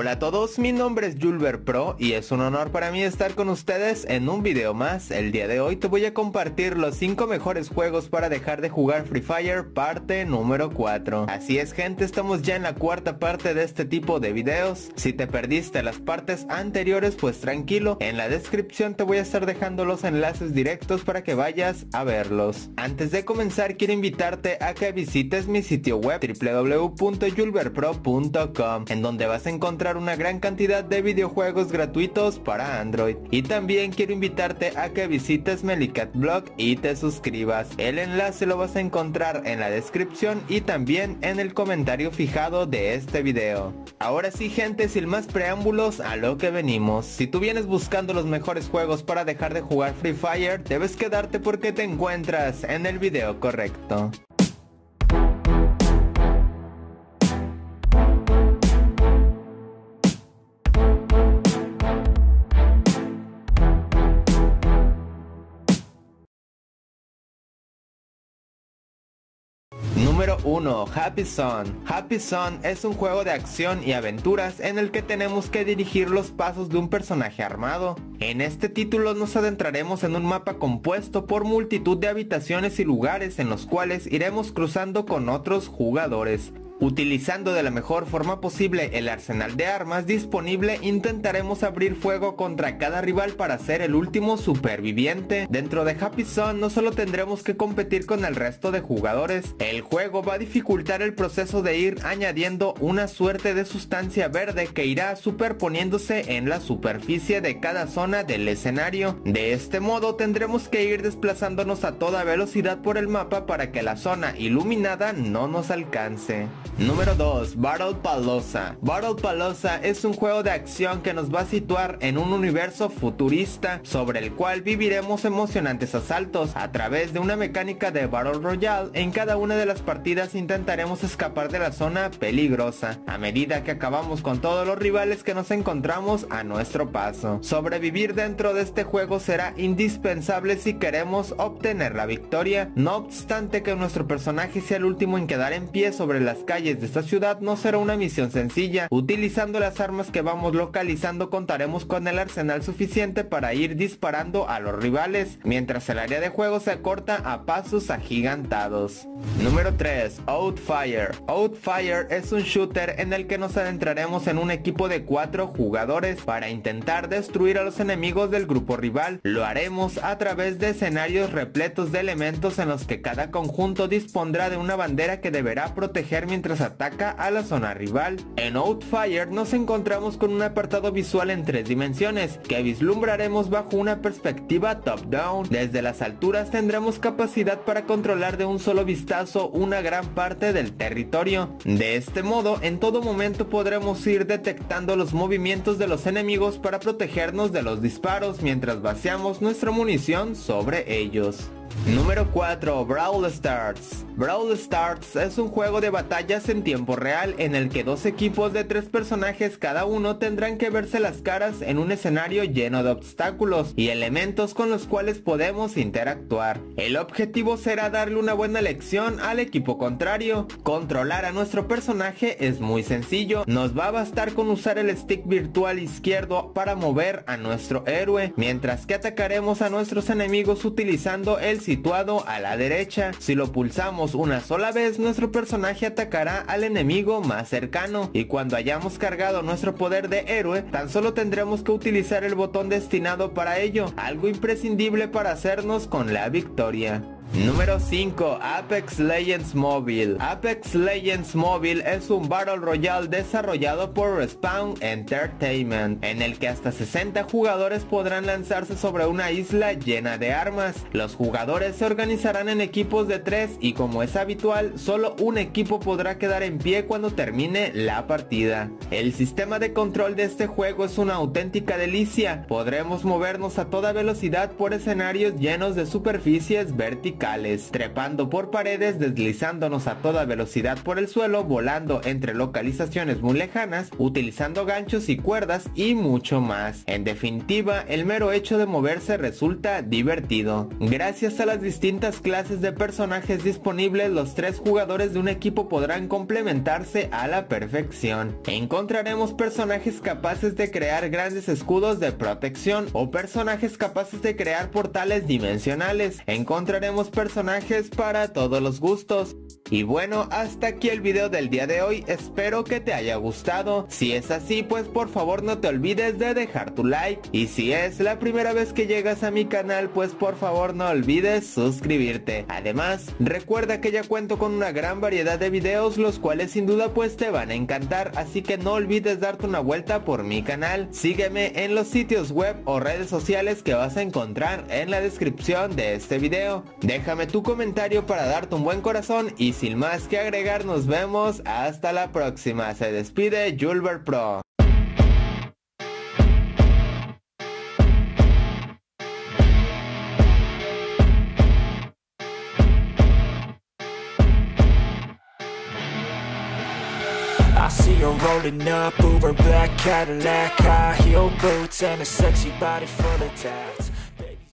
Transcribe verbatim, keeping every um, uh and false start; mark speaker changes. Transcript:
Speaker 1: Hola a todos, mi nombre es Julber Pro y es un honor para mí estar con ustedes en un video más. El día de hoy te voy a compartir los cinco mejores juegos para dejar de jugar Free Fire, parte número cuatro. Así es gente, estamos ya en la cuarta parte de este tipo de videos. Si te perdiste las partes anteriores, pues tranquilo, en la descripción te voy a estar dejando los enlaces directos para que vayas a verlos. Antes de comenzar, quiero invitarte a que visites mi sitio web w w w punto julber pro punto com, en donde vas a encontrar una gran cantidad de videojuegos gratuitos para Android. Y también quiero invitarte a que visites Melicat Blog y te suscribas. El enlace lo vas a encontrar en la descripción y también en el comentario fijado de este video. Ahora sí gente, sin más preámbulos, a lo que venimos. Si tú vienes buscando los mejores juegos para dejar de jugar Free Fire, debes quedarte porque te encuentras en el video correcto. Número uno. Happy Zone. Happy Zone es un juego de acción y aventuras en el que tenemos que dirigir los pasos de un personaje armado. En este título nos adentraremos en un mapa compuesto por multitud de habitaciones y lugares en los cuales iremos cruzando con otros jugadores. Utilizando de la mejor forma posible el arsenal de armas disponible, intentaremos abrir fuego contra cada rival para ser el último superviviente. Dentro de Happy Zone no solo tendremos que competir con el resto de jugadores, el juego va a dificultar el proceso de ir añadiendo una suerte de sustancia verde que irá superponiéndose en la superficie de cada zona del escenario. De este modo tendremos que ir desplazándonos a toda velocidad por el mapa para que la zona iluminada no nos alcance. Número dos. Battlepalooza. Battlepalooza es un juego de acción que nos va a situar en un universo futurista sobre el cual viviremos emocionantes asaltos a través de una mecánica de Battle Royale. En cada una de las partidas intentaremos escapar de la zona peligrosa a medida que acabamos con todos los rivales que nos encontramos a nuestro paso. Sobrevivir dentro de este juego será indispensable si queremos obtener la victoria. No obstante que nuestro personaje sea el último en quedar en pie sobre las calles de esta ciudad, no será una misión sencilla. Utilizando las armas que vamos localizando contaremos con el arsenal suficiente para ir disparando a los rivales, mientras el área de juego se acorta a pasos agigantados. Número tres. Outfire. Outfire es un shooter en el que nos adentraremos en un equipo de cuatro jugadores para intentar destruir a los enemigos del grupo rival. Lo haremos a través de escenarios repletos de elementos en los que cada conjunto dispondrá de una bandera que deberá proteger mientras ataca a la zona rival. En Outfire nos encontramos con un apartado visual en tres dimensiones que vislumbraremos bajo una perspectiva top-down. Desde las alturas tendremos capacidad para controlar de un solo vistazo una gran parte del territorio. De este modo, en todo momento podremos ir detectando los movimientos de los enemigos para protegernos de los disparos mientras vaciamos nuestra munición sobre ellos. Número cuatro. Brawl Stars. Brawl Stars es un juego de batallas en tiempo real en el que dos equipos de tres personajes cada uno tendrán que verse las caras en un escenario lleno de obstáculos y elementos con los cuales podemos interactuar. El objetivo será darle una buena lección al equipo contrario. Controlar a nuestro personaje es muy sencillo, nos va a bastar con usar el stick virtual izquierdo para mover a nuestro héroe, mientras que atacaremos a nuestros enemigos utilizando el situado a la derecha. Si lo pulsamos una sola vez, nuestro personaje atacará al enemigo más cercano, y cuando hayamos cargado nuestro poder de héroe, tan solo tendremos que utilizar el botón destinado para ello, algo imprescindible para hacernos con la victoria. Número cinco. Apex Legends Mobile. Apex Legends Mobile es un Battle Royale desarrollado por Respawn Entertainment, en el que hasta sesenta jugadores podrán lanzarse sobre una isla llena de armas. Los jugadores se organizarán en equipos de tres y, como es habitual, solo un equipo podrá quedar en pie cuando termine la partida. El sistema de control de este juego es una auténtica delicia. Podremos movernos a toda velocidad por escenarios llenos de superficies verticales verticales, trepando por paredes, deslizándonos a toda velocidad por el suelo, volando entre localizaciones muy lejanas, utilizando ganchos y cuerdas y mucho más. En definitiva, el mero hecho de moverse resulta divertido. Gracias a las distintas clases de personajes disponibles, los tres jugadores de un equipo podrán complementarse a la perfección. Encontraremos personajes capaces de crear grandes escudos de protección o personajes capaces de crear portales dimensionales. Encontraremos personajes para todos los gustos. Y bueno, hasta aquí el video del día de hoy, espero que te haya gustado. Si es así, pues por favor no te olvides de dejar tu like, y si es la primera vez que llegas a mi canal, pues por favor no olvides suscribirte. Además, recuerda que ya cuento con una gran variedad de videos, los cuales sin duda pues te van a encantar, así que no olvides darte una vuelta por mi canal. Sígueme en los sitios web o redes sociales que vas a encontrar en la descripción de este video. Déjame tu comentario para darte un buen corazón, y sin más que agregar, nos vemos hasta la próxima. Se despide Julber Pro.
Speaker 2: I see her rolling up, Uber black Cadillac, high heel boots and a sexy body full of tats.